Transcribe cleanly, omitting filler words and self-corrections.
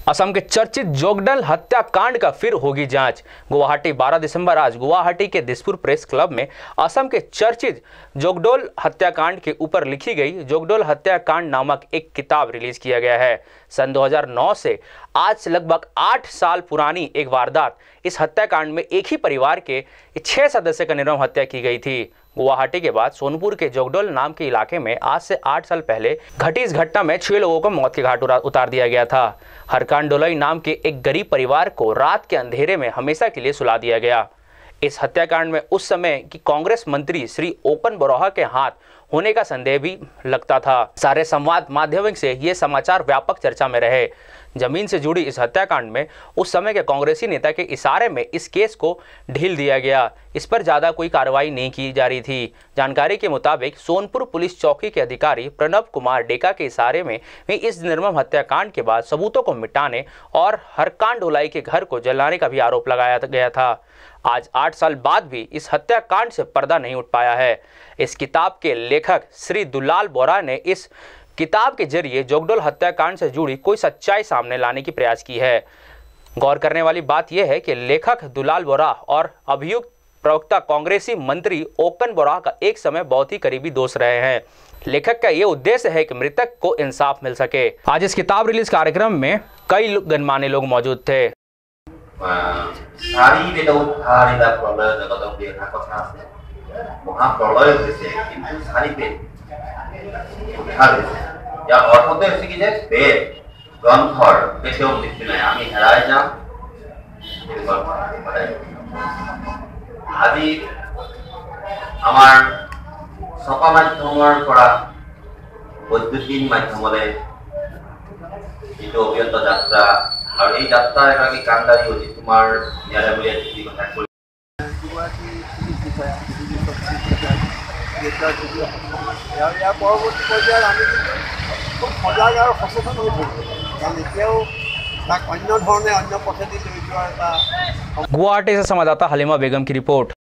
असम के चर्चित जोगडल हत्याकांड का फिर होगी जांच। गुवाहाटी 12 दिसंबर आज गुवाहाटी के दिसपुर प्रेस क्लब में असम के चर्चित जोगडोल हत्याकांड के ऊपर लिखी गई जोगडोल हत्याकांड नामक एक किताब रिलीज किया गया है। सन 2009 से आज से लगभग 8 साल पुरानी एक वारदात इस हत्याकांड में एक ही परिवार के 6 सदस्य का निर्मम हत्या की गई थी। गुवाहाटी के बाद सोनपुर के जोगडोल नाम के इलाके में आज से 8 साल पहले घटी इस घटना में 6 लोगों को मौत के घाट उतार दिया गया था। हरकान डोलई नाम के एक गरीब परिवार को रात के अंधेरे में हमेशा के लिए सुला दिया गया। इस हत्याकांड में उस समय की कांग्रेस मंत्री श्री ओपन बोराह के हाथ होने का संदेह भी लगता था। सारे संवाद माध्यमों से ये समाचार व्यापक चर्चा में रहे। जमीन से जुड़ी इस हत्याकांड में उस समय के कांग्रेसी नेता के इशारे में इस केस को ढील दिया गया। इस पर ज़्यादा कोई कार्रवाई नहीं की जा रही थी। जानकारी के मुताबिक सोनपुर पुलिस चौकी के अधिकारी प्रणव कुमार डेका के इशारे में इस निर्मम हत्याकांड के बाद सबूतों को मिटाने और हरकान डोलई के घर को जलाने का भी आरोप लगाया गया था। आज 8 साल बाद भी इस हत्याकांड से पर्दा नहीं उठ पाया है। इस किताब के लेखक श्री दुलाल बोरा ने इस किताब के जरिए जोगडोल हत्याकांड से जुड़ी कोई सच्चाई सामने लाने की प्रयास की है। गौर करने वाली बात यह है कि लेखक दुलाल बोरा और अभियुक्त प्रवक्ता कांग्रेसी मंत्री ओपन बोरा का एक समय बहुत ही करीबी दोस्त रहे हैं। लेखक का ये उद्देश्य है कि मृतक को इंसाफ मिल सके। आज इस किताब रिलीज कार्यक्रम में कई गणमान्य लोग मौजूद थे। यार অর্থতে হচ্ছে কি যে বেদ গ্রন্থর বেতেও মৃত্যু নাই আমি হেরায় যাম আদি আমার ছপা মাধ্যমৰ পৰা বৈদ্যুতিন মাধ্যমলৈ এইটো অভিয়ন্ত যাত্ৰা আৰু এই যাত্ৰা এগৰাকী কাণ্ডাৰী অজিত কুমাৰ ন্যায়ালয়লৈ যি কথা কৈ পৰৱৰ্তী পৰ্যায়ত আমি খুব সজাগ আৰু সচেতন হৈ থাকিব, কাৰণ এতিয়াও তাক অন্য ধৰণে অন্য পথেদি লৈ যোৱাৰ এটা। गुवाहाटी से संवाददाता हलीमा बेगम की रिपोर्ट।